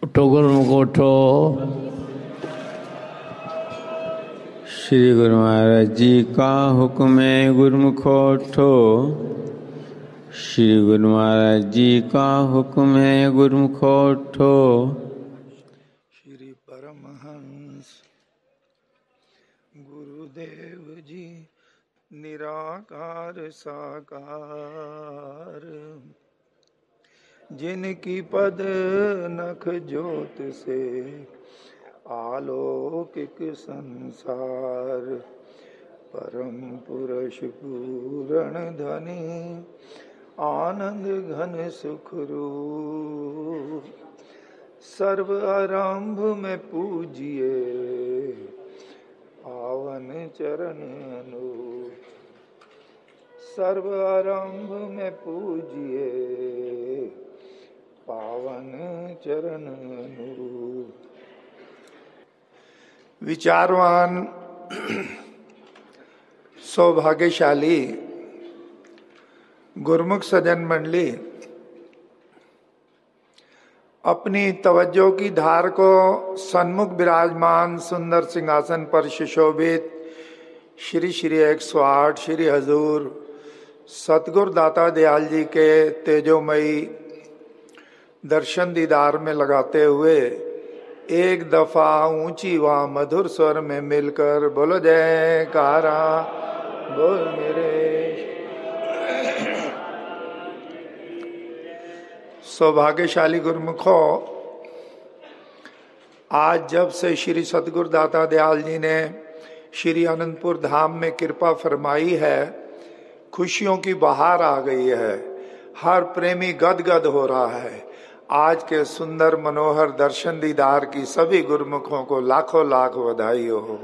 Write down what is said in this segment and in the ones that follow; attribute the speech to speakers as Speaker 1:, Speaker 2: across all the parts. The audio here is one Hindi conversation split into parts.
Speaker 1: उठो गुरुमुख उठो। श्री गुरु महाराज जी का हुक्म है गुरुमुखो उठो। श्री गुरु महाराज जी का हुक्म है गुरुमुखो उठो।
Speaker 2: श्री परमहंस गुरुदेव जी निराकार साकार, जिनकी पद नख ज्योत से आलौकिक संसार, परम पुरुष पूरण धनी आनंद घन सुख रूप, सर्व आरंभ में पूजिए पावन चरण अनूप, सर्व आरंभ में पूजिए पावन चरण अनूप। विचारवान सौभाग्यशाली गुरुमुख सज्जन मंडली अपनी तवज्जो की धार को सन्मुख विराजमान सुंदर सिंहासन पर सुशोभित श्री श्री 108 श्री हजूर सतगुरु दाता दयाल जी के तेजोमयी दर्शन दीदार में लगाते हुए एक दफा ऊंची व मधुर स्वर में मिलकर बोलो जयकारा बोल मेरे। सौभाग्यशाली गुरुमुखों, आज जब से श्री सतगुरु दाता दयाल जी ने श्री अनंतपुर धाम में कृपा फरमाई है, खुशियों की बहार आ गई है, हर प्रेमी गदगद हो रहा है। आज के सुंदर मनोहर दर्शन दीदार की सभी गुरुमुखों को लाखों लाख बधाई हो।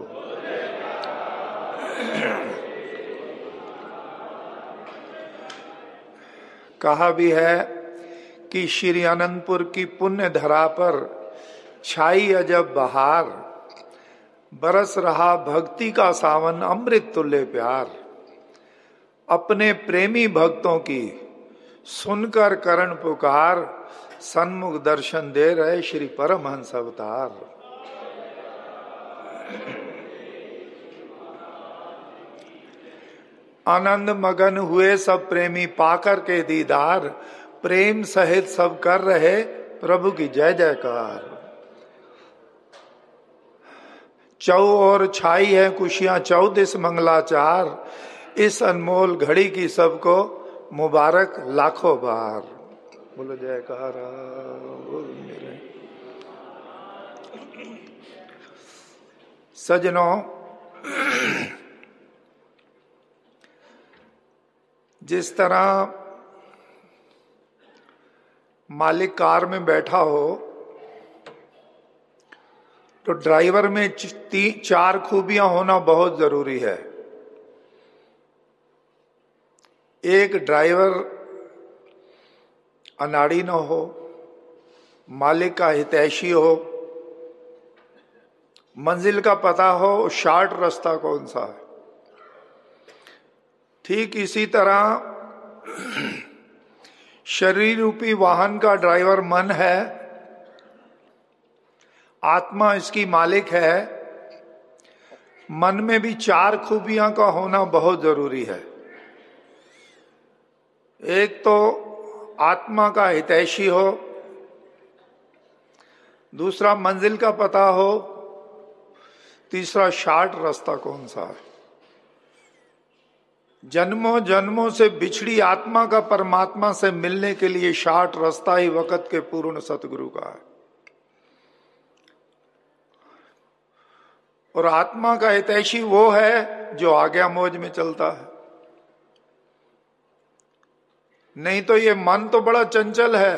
Speaker 2: कहा भी है कि श्री अनंतपुर की पुण्य धरा पर छाई अजब बहार, बरस रहा भक्ति का सावन अमृत तुल्य प्यार। अपने प्रेमी भक्तों की सुनकर करण पुकार, सन्मुख दर्शन दे रहे श्री परमहंस अवतार। आनंद मगन हुए सब प्रेमी पाकर के दीदार, प्रेम सहित सब कर रहे प्रभु की जय जयकार। चौ और छाई है खुशियां 14 मंगलाचार, इस अनमोल घड़ी की सबको मुबारक लाखों बार। बोलो जयकारा बोल मेरे। सजनों, जिस तरह मालिक कार में बैठा हो तो ड्राइवर में 4 खूबियां होना बहुत जरूरी है। एक, ड्राइवर अनाड़ी न हो, मालिक का हितैषी हो, मंजिल का पता हो, शॉर्ट रास्ता कौन सा है। ठीक इसी तरह शरीर रूपी वाहन का ड्राइवर मन है, आत्मा इसकी मालिक है। मन में भी 4 खूबियां का होना बहुत जरूरी है। एक तो आत्मा का हितैषी हो, दूसरा मंजिल का पता हो, तीसरा शॉर्ट रास्ता कौन सा है। जन्मों जन्मों से बिछड़ी आत्मा का परमात्मा से मिलने के लिए शॉर्ट रास्ता ही वक्त के पूर्ण सतगुरु का है। और आत्मा का हितैषी वो है जो आज्ञा मौज में चलता है। नहीं तो ये मन तो बड़ा चंचल है।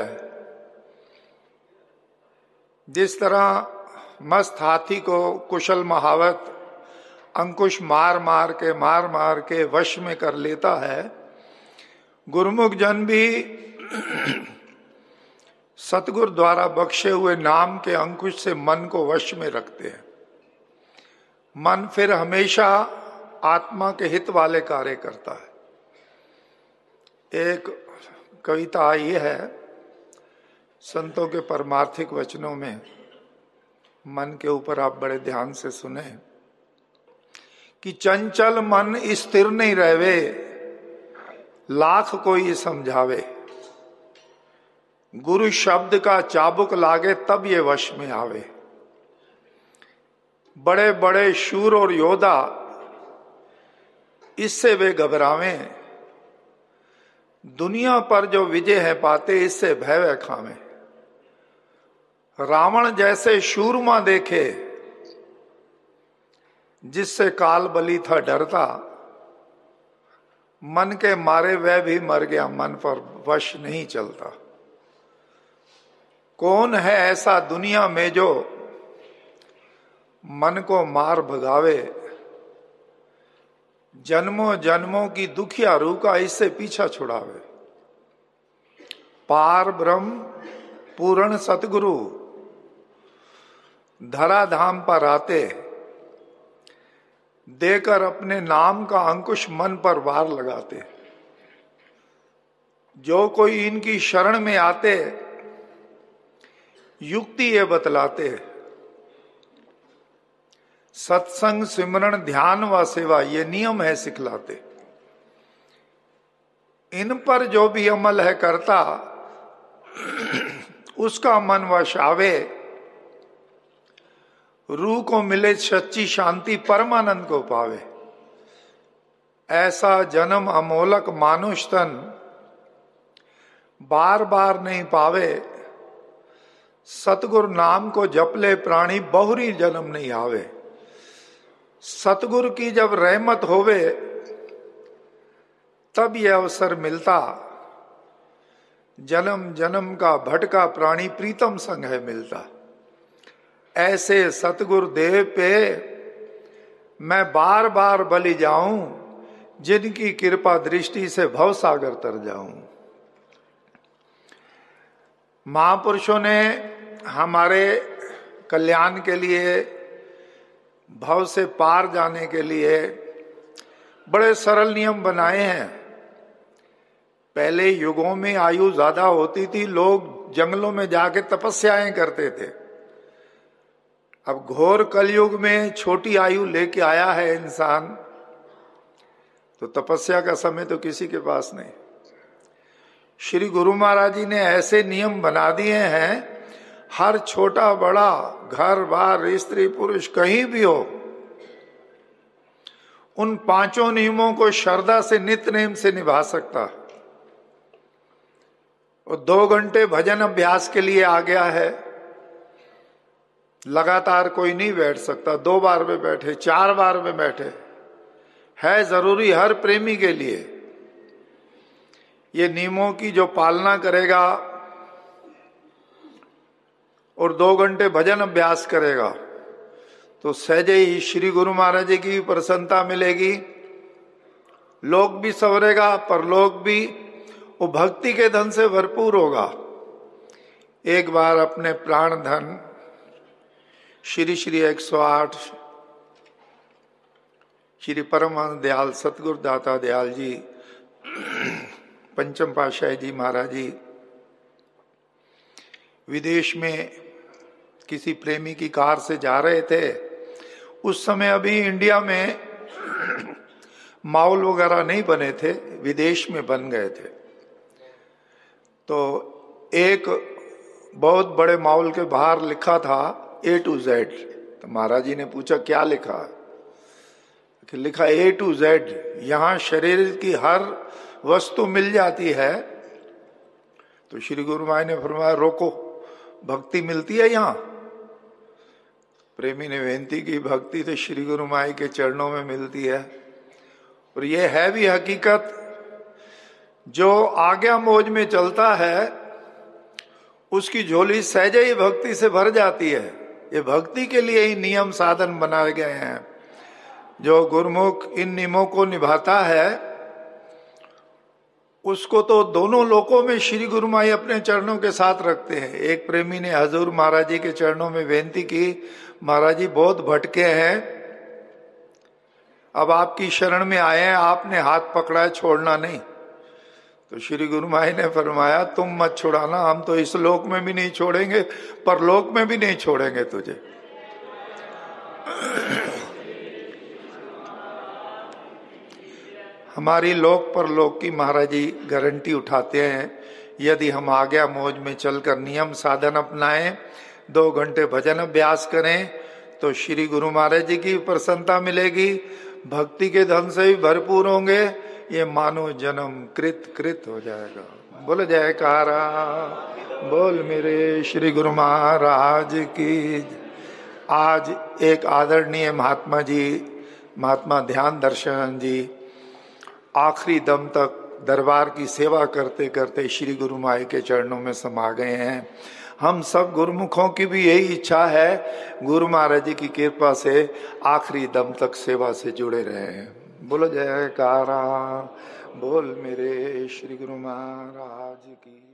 Speaker 2: जिस तरह मस्त हाथी को कुशल महावत अंकुश मार मार के वश में कर लेता है, गुरुमुख जन भी सतगुरु द्वारा बख्शे हुए नाम के अंकुश से मन को वश में रखते हैं। मन फिर हमेशा आत्मा के हित वाले कार्य करता है। एक कविता आई है, संतों के परमार्थिक वचनों में मन के ऊपर आप बड़े ध्यान से सुने कि चंचल मन स्थिर नहीं रहवे, लाख कोई समझावे, गुरु शब्द का चाबुक लागे तब ये वश में आवे। बड़े बड़े शूर और योद्धा इससे वे घबरावें, दुनिया पर जो विजय है पाते इससे भय व खावे। रावण जैसे शूरमा देखे जिससे काल बलि था डरता, मन के मारे वह भी मर गया, मन पर वश नहीं चलता। कौन है ऐसा दुनिया में जो मन को मार भगावे, जन्मों जन्मों की दुखिया रूह का इससे पीछा छुड़ावे। पार ब्रह्म पूर्ण सतगुरु धरा धाम पर आते, देकर अपने नाम का अंकुश मन पर वार लगाते। जो कोई इनकी शरण में आते, युक्ति ये बतलाते, सत्संग सिमरण ध्यान व सेवा ये नियम है सिखलाते। इन पर जो भी अमल है करता, उसका मन वश आवे, रूह को मिले सच्ची शांति, परमानंद को पावे। ऐसा जन्म अमोलक मानुष तन बार बार नहीं पावे, सतगुरु नाम को जप ले प्राणी बहुरी जन्म नहीं आवे। सतगुरु की जब रहमत होवे तब यह अवसर मिलता, जन्म जन्म का भटका प्राणी प्रीतम संग है मिलता। ऐसे सतगुरु देव पे मैं बार बार बलि जाऊं, जिनकी कृपा दृष्टि से भवसागर तर जाऊं। महापुरुषों ने हमारे कल्याण के लिए, भव से पार जाने के लिए बड़े सरल नियम बनाए हैं। पहले युगों में आयु ज्यादा होती थी, लोग जंगलों में जाके तपस्याएं करते थे। अब घोर कलयुग में छोटी आयु लेके आया है इंसान, तो तपस्या का समय तो किसी के पास नहीं। श्री गुरु महाराज जी ने ऐसे नियम बना दिए हैं, हर छोटा बड़ा घर बार स्त्री पुरुष कहीं भी हो, उन पांचों नियमों को श्रद्धा से नित्य नेम से निभा सकता। और 2 घंटे भजन अभ्यास के लिए आ गया है, लगातार कोई नहीं बैठ सकता। 2 बार में बैठे, 4 बार में बैठे, है जरूरी हर प्रेमी के लिए। ये नियमों की जो पालना करेगा और 2 घंटे भजन अभ्यास करेगा, तो सहजे ही श्री गुरु महाराज जी की प्रसन्नता मिलेगी। लोक भी संवरेगा, परलोक भी वो भक्ति के धन से भरपूर होगा। एक बार अपने प्राण धन श्री श्री 108 श्री परमहंस दयाल सतगुरु दाता दयाल जी पंचम पातशाही जी महाराज जी विदेश में किसी प्रेमी की कार से जा रहे थे। उस समय अभी इंडिया में माहौल वगैरह नहीं बने थे, विदेश में बन गए थे। तो एक बहुत बड़े माहौल के बाहर लिखा था A to Z। तो महाराज जी ने पूछा क्या लिखा? कि लिखा A to Z, यहाँ शरीर की हर वस्तु मिल जाती है। तो श्री गुरु महाराज ने फरमाया रोको, भक्ति मिलती है यहाँ? प्रेमी ने विनती की, भक्ति तो श्री गुरु महाराज के चरणों में मिलती है। और ये है भी हकीकत, जो आज्ञा मौज में चलता है उसकी झोली सहजे ही भक्ति से भर जाती है। ये भक्ति के लिए ही नियम साधन बनाए गए हैं। जो गुरुमुख इन नियमों को निभाता है उसको तो दोनों लोकों में श्री गुरु माई अपने चरणों के साथ रखते हैं। एक प्रेमी ने हजूर महाराज जी के चरणों में बेनती की, महाराज जी बहुत भटके हैं, अब आपकी शरण में आए हैं, आपने हाथ पकड़ा है, छोड़ना नहीं। तो श्री गुरु माई ने फरमाया तुम मत छुड़ाना, हम तो इस लोक में भी नहीं छोड़ेंगे, परलोक में भी नहीं छोड़ेंगे तुझे। हमारी लोक परलोक की महाराज जी गारंटी उठाते हैं, यदि हम आज्ञा मौज में चलकर नियम साधन अपनाएं, 2 घंटे भजन अभ्यास करें, तो श्री गुरु महाराज जी की प्रसन्नता मिलेगी, भक्ति के धन से भी भरपूर होंगे, ये मानव जन्म कृत हो जाएगा। बोल जयकारा, बोल मेरे श्री गुरु महाराज की। आज एक आदरणीय महात्मा जी, महात्मा ध्यान दर्शन जी, आखिरी दम तक दरबार की सेवा करते करते श्री गुरु माई के चरणों में समा गए हैं। हम सब गुरुमुखों की भी यही इच्छा है, गुरु महाराज जी की कृपा से आखिरी दम तक सेवा से जुड़े रहे हैं। बोलो जयकारा, बोल मेरे श्री गुरु महाराज की।